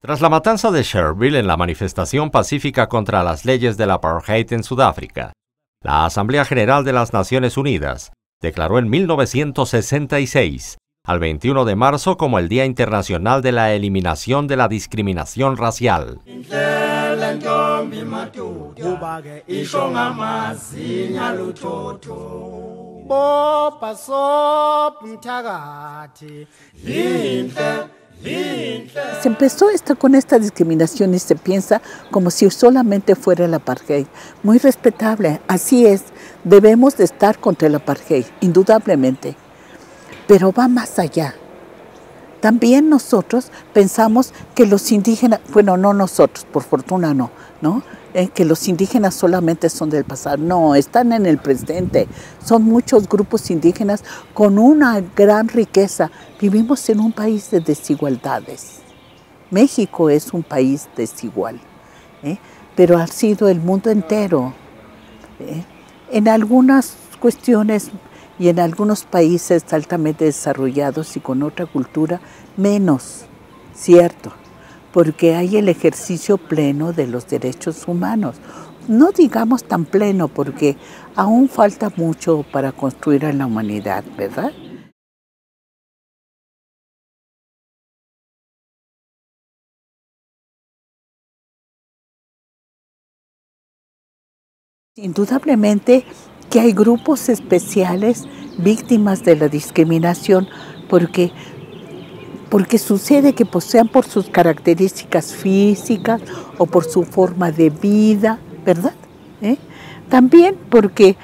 Tras la matanza de Sharpeville en la manifestación pacífica contra las leyes del apartheid en Sudáfrica, la Asamblea General de las Naciones Unidas declaró en 1966 al 21 de marzo como el Día Internacional de la Eliminación de la Discriminación Racial. Se empezó con esta discriminación y se piensa como si solamente fuera el apartheid. Muy respetable, así es. Debemos de estar contra el apartheid, indudablemente. Pero va más allá. También nosotros pensamos que los indígenas, bueno, no nosotros, por fortuna no, que los indígenas solamente son del pasado. No, están en el presente. Son muchos grupos indígenas con una gran riqueza. Vivimos en un país de desigualdades. México es un país desigual, pero ha sido el mundo entero. En algunas cuestiones y en algunos países altamente desarrollados y con otra cultura, menos, cierto, porque hay el ejercicio pleno de los derechos humanos. No digamos tan pleno, porque aún falta mucho para construir a la humanidad, ¿verdad? Indudablemente que hay grupos especiales víctimas de la discriminación porque sucede que sean por sus características físicas o por su forma de vida, ¿verdad? También porque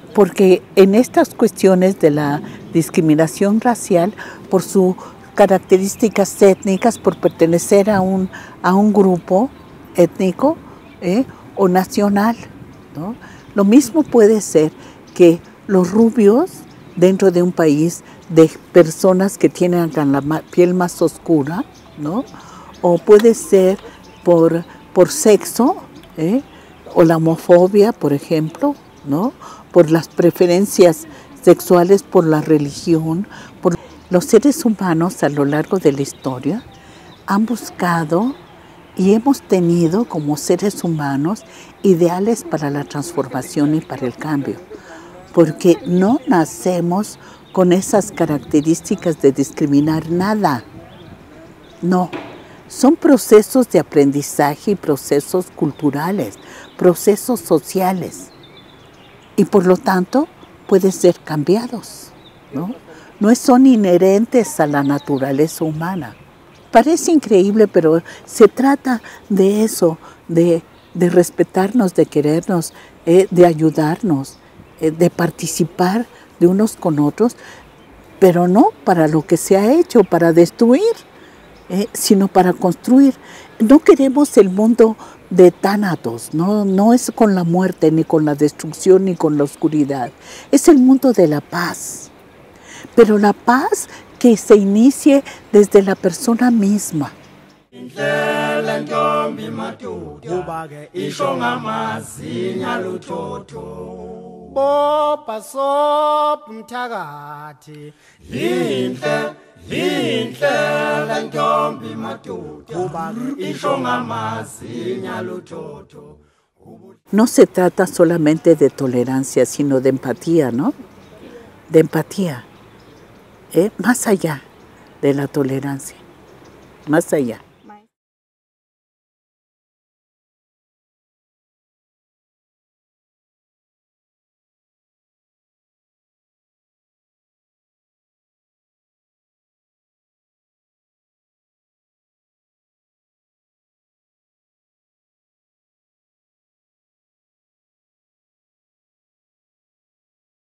en estas cuestiones de la discriminación racial, por sus características étnicas, por pertenecer a un grupo étnico o nacional, ¿no? Lo mismo puede ser que los rubios dentro de un país de personas que tienen la piel más oscura, ¿no? O puede ser por sexo, o la homofobia, por ejemplo, ¿no? Por las preferencias sexuales, por la religión. Los seres humanos a lo largo de la historia han buscado y hemos tenido como seres humanos ideales para la transformación y para el cambio, porque no nacemos con esas características de discriminar nada. No, son procesos de aprendizaje y procesos culturales, procesos sociales, y por lo tanto pueden ser cambiados, ¿no? No son inherentes a la naturaleza humana. Parece increíble, pero se trata de eso, de respetarnos, de querernos, de ayudarnos, de participar de unos con otros, pero no para lo que se ha hecho, para destruir, sino para construir. No queremos el mundo de Tánatos, no es con la muerte, ni con la destrucción, ni con la oscuridad. Es el mundo de la paz, pero la paz que se inicie desde la persona misma. No se trata solamente de tolerancia, sino de empatía, ¿no? De empatía. Más allá de la tolerancia, más allá.